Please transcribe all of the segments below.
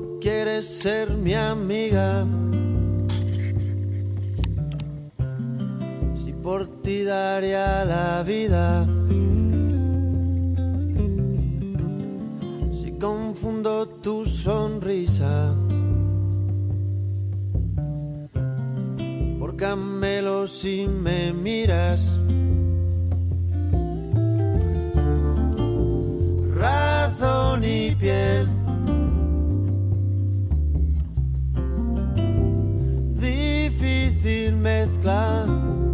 ¿Cómo quieres ser mi amiga? Si por ti daría la vida. Si confundo tu sonrisa por camelo si me miras. Razón y piel, difícil mezcla.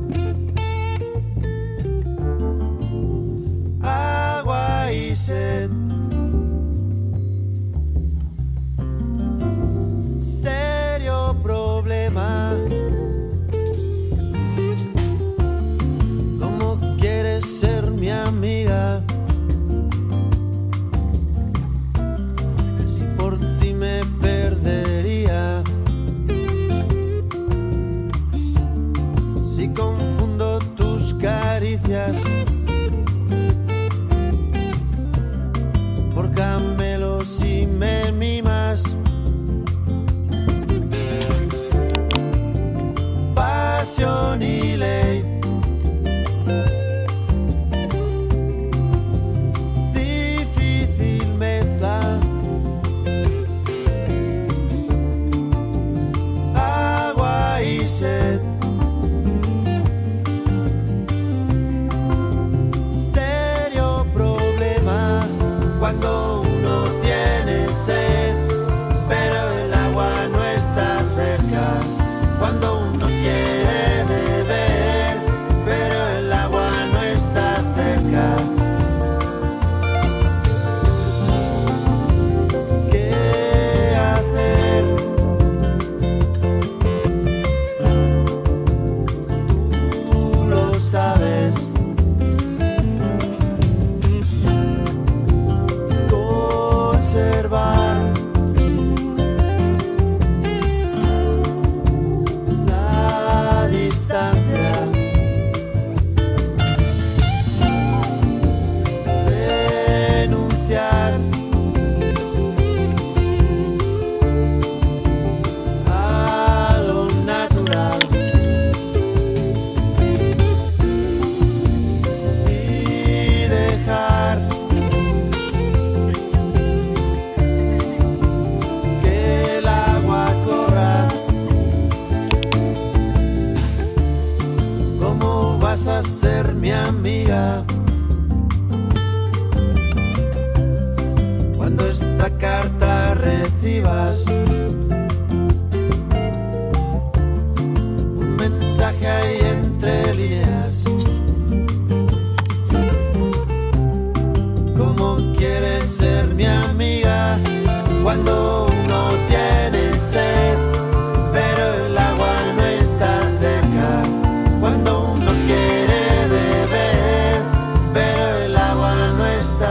Agua y sed, serio problema. ¿Cómo quieres ser mi amiga? Si por ti me perdería. Si confundo tus caricias por camelos si me mimas. Pasión y ley, difícil mezcla. Agua y sed, serio problema. Cuando uno tiene sed, pero el agua no está cerca. Cuando uno quiere beber, pero el agua no está cerca. ¿Qué hacer? Tú lo sabes. Conservar la distancia, renunciar a lo natural y dejar que el agua corra. ¿Cómo vas a ser mi amiga cuando esta carta recibas un mensaje ahí entre líneas? ¿Cómo quieres ser mi amiga cuando uno tiene sed, pero el agua no está cerca? Cuando uno quiere beber, pero el agua no está